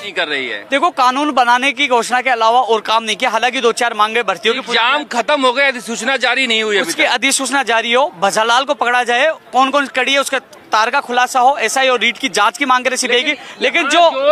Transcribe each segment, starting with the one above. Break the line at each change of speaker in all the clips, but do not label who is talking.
नहीं कर रही है।
देखो, कानून बनाने की घोषणा के अलावा और काम नहीं किया। हालांकि 2-4 मांगे भर्तियों की
एग्जाम खत्म हो गए, अधिसूचना जारी नहीं हुई,
उसकी अधिसूचना जारी हो, भजालाल को पकड़ा जाए, कौन कौन कड़ी है उसका तार का खुलासा हो, एसआई और रीट की जांच की मांग करे सीबीआई। लेकिन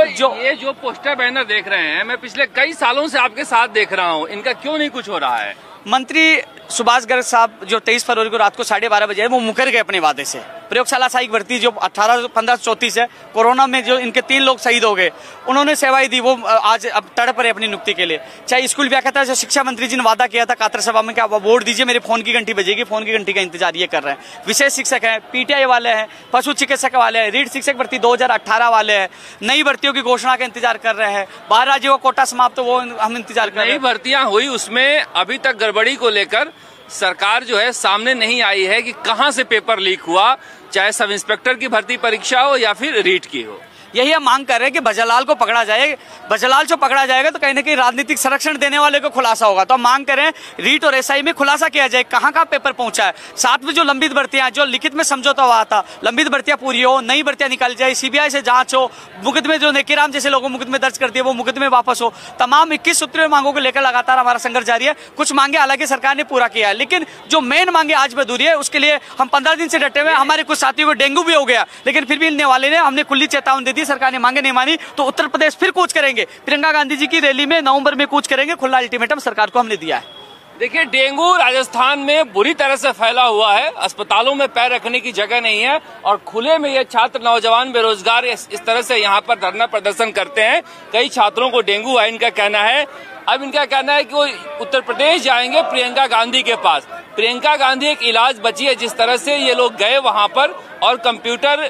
जो पोस्टर बैनर देख रहे हैं, मैं पिछले कई सालों से आपके साथ देख रहा हूँ, इनका क्यों नहीं कुछ हो रहा है?
मंत्री सुभाष गर्ग साहब जो 23 फरवरी को रात को 12:30 बजे वो मुकर गए अपने वादे से। प्रयोगशाला सहायक भर्ती जो 1534 है, कोरोना में जो इनके 3 लोग शहीद हो गए, उन्होंने सेवाएं दी, वो आज अब तड़प रहे अपनी नियुक्ति के लिए। चाहे स्कूल व्याख्याता जो शिक्षा मंत्री जी ने वादा किया था कातर सभा में कि आप वोट दीजिए, मेरे फोन की घंटी बजेगी, फोन की घंटी का इंतजार ये कर रहे हैं। विशेष शिक्षक है, पीटीआई वाले हैं, पशु चिकित्सक वाले हैं, रीट शिक्षक भर्ती 2018 वाले हैं, नई भर्तियों की घोषणा का इंतजार कर रहे हैं। 12 राज्यों का कोटा समाप्त, वो हम इंतजार कर रहे हैं।
नई भर्तियां हुई, उसमें अभी तक गड़बड़ी को लेकर सरकार जो है सामने नहीं आई है कि कहां से पेपर लीक हुआ, चाहे सब इंस्पेक्टर की भर्ती परीक्षा हो या फिर रीट की हो।
यही हम मांग कर रहे हैं कि भजालाल को पकड़ा जाए। भजालाल जो पकड़ा जाएगा तो कहीं ना कहीं राजनीतिक संरक्षण देने वाले को खुलासा होगा। तो हम मांग करें रीट और एसआई में खुलासा किया जाए, कहां कहां पेपर पहुंचा है। साथ में जो लंबित भर्तियां, जो लिखित में समझौता हुआ था, लंबित भर्तियां पूरी हो, नई भर्तियां निकाली जाए, सीबीआई से जांच हो, मुकदमे जो नेकीराम जैसे लोगों मुकदमे दर्ज कर दिए वो मुकदमे वापस हो। तमाम 21 सूत्रीय मांगों को लेकर लगातार हमारा संघर्ष जारी है। कुछ मांगे हालांकि सरकार ने पूरा किया है, लेकिन जो मेन मांगे आज भी अधूरी है, उसके लिए हम 15 दिन से डटे हुए। हमारे कुछ साथियों को डेंगू भी हो गया, लेकिन फिर भी मिलने वाले ने हमने खुली चेतावनी दे दी, सरकार ने मांगे नहीं मानी तो उत्तर प्रदेश फिर कूच करेंगे। प्रियंका गांधी जी की रैली में नवंबर में कूच करेंगे। खुला अल्टीमेटम सरकार को हमने दिया है।
देखिए, डेंगू राजस्थान में बुरी तरह से फैला हुआ है, अस्पतालों में पैर रखने की जगह नहीं है और खुले में ये छात्र नौजवान बेरोजगार इस तरह से यहाँ पर धरना प्रदर्शन करते हैं। कई छात्रों को डेंगू है, इनका कहना है। अब इनका कहना है कि वो उत्तर प्रदेश जाएंगे प्रियंका गांधी के पास। प्रियंका गांधी एक इलाज बची है, जिस तरह से ये लोग गए वहां पर और कंप्यूटर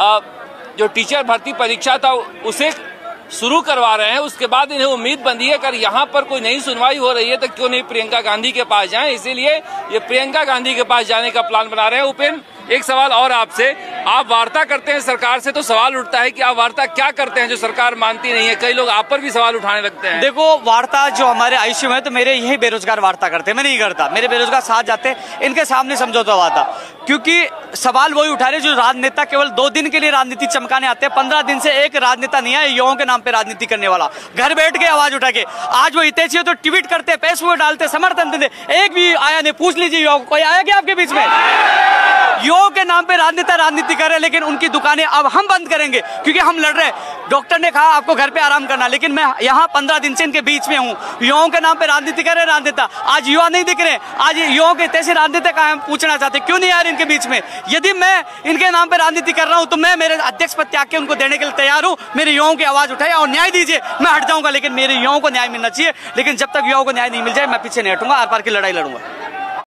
जो टीचर भर्ती परीक्षा था उसे शुरू करवा रहे हैं। उसके बाद इन्हें उम्मीद बंधी है अगर यहाँ पर कोई नई सुनवाई हो रही है तो क्यों नहीं प्रियंका गांधी के पास जाएं। इसीलिए ये प्रियंका गांधी के पास जाने का प्लान बना रहे हैं। उपेंद्र, एक सवाल और आपसे, आप वार्ता करते हैं सरकार से तो सवाल उठता है कि आप वार्ता क्या करते हैं जो सरकार मानती नहीं है? कई लोग आप पर भी सवाल उठाने लगते हैं।
देखो, वार्ता जो हमारे आईसीयू में, तो मेरे यही बेरोजगार वार्ता करते हैं, मैं नहीं करता। मेरे बेरोजगार साथ जाते हैं, इनके सामने समझौता हुआ था, क्योंकि सवाल वही उठा रहे जो राजनेता केवल 2 दिन के लिए राजनीति चमकाने आते हैं। 15 दिन से एक राजनेता नहीं है युवाओं के नाम पे राजनीति करने वाला, घर बैठ के आवाज उठा के। आज वो हितैषी हो तो ट्वीट करते, फेसबुक डालते, समर्थन देते, एक भी आया नहीं। पूछ लीजिए युवाओं को, कोई आया क्या आपके बीच में? युवाओं के नाम पे राजनेता राजनीति कर रहे हैं, लेकिन उनकी दुकानें अब हम बंद करेंगे क्योंकि हम लड़ रहे हैं। डॉक्टर ने कहा आपको घर पे आराम करना, लेकिन मैं यहाँ 15 दिन से इनके बीच में हूँ। युवाओं के नाम पे राजनीति कर रहे हैं राजनेता, आज युवा नहीं दिख रहे। आज युवाओं के तैसे राजनेता का हम पूछना चाहते, क्यों नहीं आ रहे इनके बीच में? यदि मैं इनके नाम पे राजनीति कर रहा हूँ तो मैं मेरे अध्यक्ष पद त्याग के उनको देने के लिए तैयार हूँ। मेरे युवाओं की आवाज उठाए और न्याय दीजिए, मैं हट जाऊंगा, लेकिन मेरे युवाओं को न्याय मिलना चाहिए। लेकिन जब तक युवाओं को न्याय नहीं मिल जाए मैं पीछे नहीं हटूंगा, आर पार की लड़ाई लड़ूंगा।